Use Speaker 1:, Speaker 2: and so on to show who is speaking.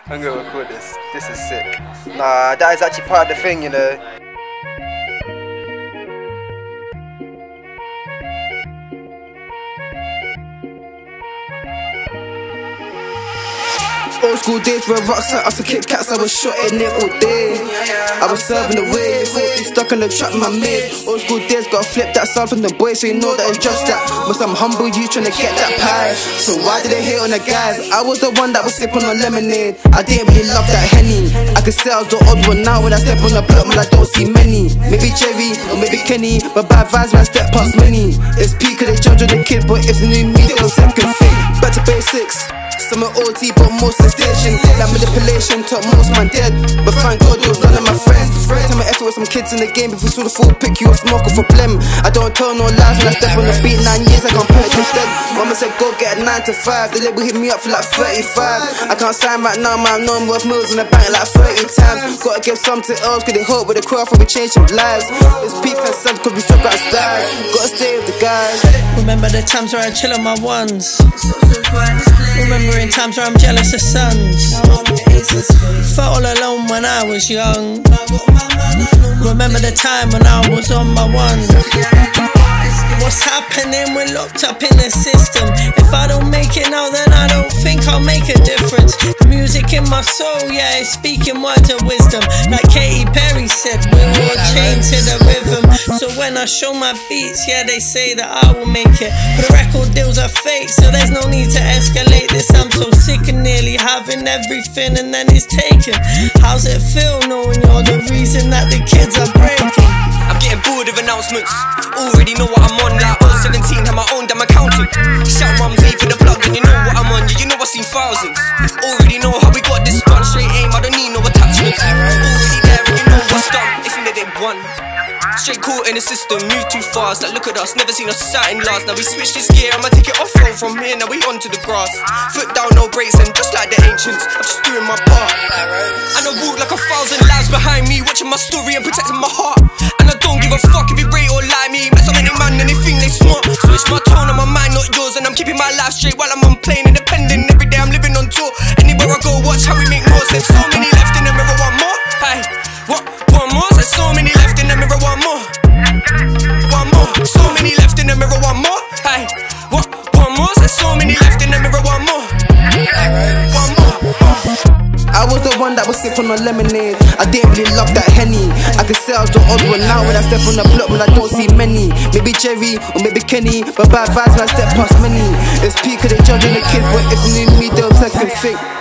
Speaker 1: I'm gonna record this. This is sick. Nah, that is actually part of the thing, you know.
Speaker 2: Old school days where rocks out, I used to kick cats, I was shotting it all day. I was serving the way, stuck in the trap with my mates. Old school days, gotta flip that sound from the boys, so you know that it's just that. But some humble you trying to get that pie. So why did they hate on the guys? I was the one that was sipping on lemonade. I didn't really love that Henny. I could say I was the odd one now when I step on the block, man, I don't see many. Maybe Jerry or maybe Kenny, but bad vibes when I step past many. It's peak cause they judge on the kid, but if they knew me, they don't second think. Back to basics. Some are OT, but most of the station. That manipulation taught most man dead. But thank God it was none of my friends. Time I effort with some kids in the game. If we saw the full pick, you a smoker for blem. I don't tell no lies when I step on the beat. 9 years I can't put it instead. Mama said go get a 9 to 5. The label hit me up for like 35. I can't sign right now, man, I know I'm worth millions in the bank like 30 times. Gotta give something else, cause they hope with the crowd for we change some lives. It's peak and sun, cause we still got style. Gotta stay with the guys.
Speaker 3: Remember the times where I chill on my ones. Remembering times where I'm jealous of sons. Felt all alone when I was young. Remember the time when I was on my one. What's happening? We're locked up in the system. If I don't make it now, then I don't think I'll make a difference. The music in my soul, yeah, it's speaking words of wisdom. Like Katy Perry said, we're all chained to the rhythm. So when I show my beats, yeah, they say that I will make it. But the record deals are fake, so there's no need to escalate this. I'm so sick of nearly having everything and then it's taken. How's it feel knowing you're the reason that the kids are breaking?
Speaker 4: I'm getting bored of announcements. Already know what I'm on, like 017, have my own damn accountant. Shout mums, leave for the plug, and you know what I'm on, yeah, you know I've seen thousands. Already know how we got this done, straight aim, I don't need no attachments. Already there, and you know what's done, if you did it one. Straight caught in the system, move too fast, like look at us, never seen us satin last. Now we switch this gear, I'ma take it off-road from here, now we onto the grass. Foot down, no brakes, and just like the ancients, I'm just doing my part. And I walk like 1,000 lives behind me, watching my story and protecting my heart. And I don't give a fuck if you rate or lie me. Mess up any man and they think they smart. Switch my tone on my mind, not yours. And I'm keeping my life straight while I'm on plane independent. Every day I'm living on tour. Anywhere I go, watch how we make more. There's so many left in the mirror, want more? Hey, what? One more? There's so many left in the mirror, want more? One more? So many left in the mirror, want more? Hey, what? One more? There's so many left in the mirror, want more? One more?
Speaker 2: I was the one that was sipping on lemonade. I didn't really love that Henny. I could say I was the odd one now when I step on the block, when I don't see many. Maybe Jerry or maybe Kenny, but bad vibes when I step past many. It's peak cause they judging the kid, but if you knew me, they'll second think.